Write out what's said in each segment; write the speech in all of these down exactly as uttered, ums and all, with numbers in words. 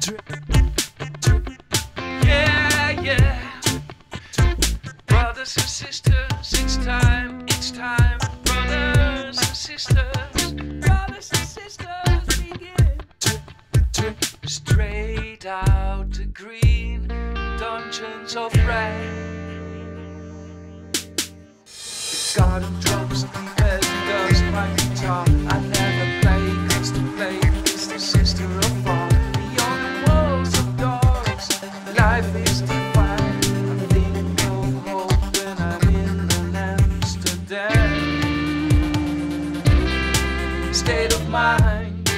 Yeah, yeah. Brothers and sisters, it's time, it's time. Brothers and sisters, brothers and sisters, begin. Straight out the green dungeons of rain. The garden drops and dust my guitar. I never play, cause to play is the sister of all. Beyond the walls of dogs, life is divine. I think of hope when I'm in Amsterdam. State of mind,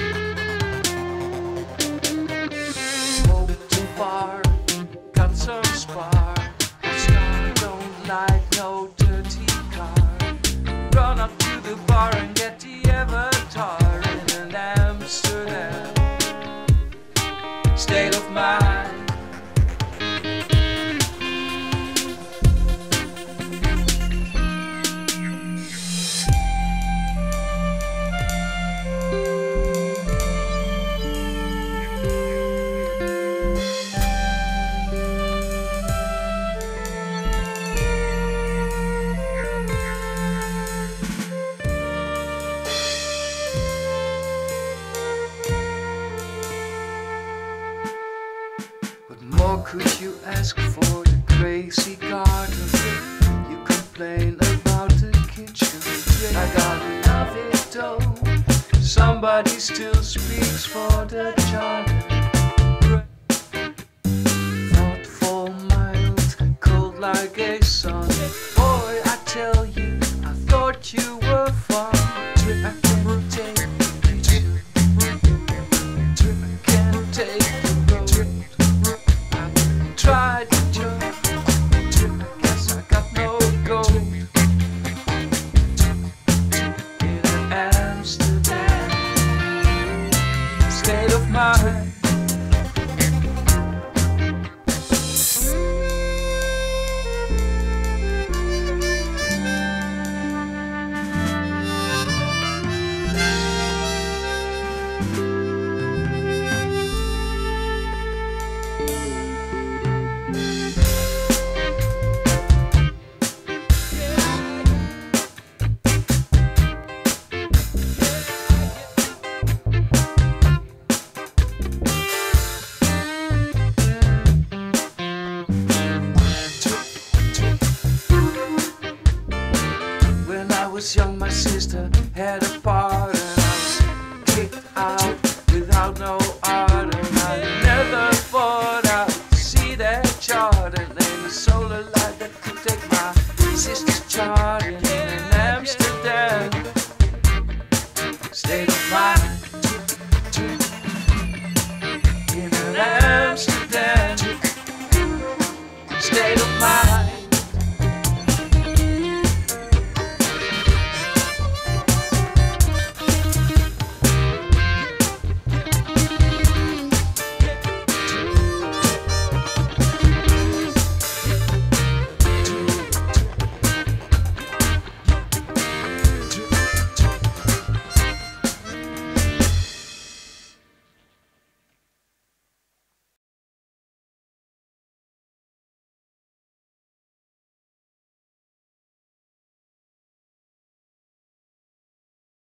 hope too far, got some spark. Star don't like no dirty car. Run up to the bar and get the avatar in Amsterdam. State of mind. What more could you ask for the crazy garden? You complain about the kitchen. I gotta love it though. Somebody still speaks for the garden. Thoughtful, mild, cold like a sun. Boy, I tell you, I thought you were fun. I can't take, I can't take the road. Tried to jump, guess I got no gold. In Amsterdam, state of mind. When I was young, my sister had a part, and I was kicked out without no art. And I never thought I'd see that chart, and then a solar light that could take my sister's chart in Amsterdam. State of mind. In Amsterdam. State of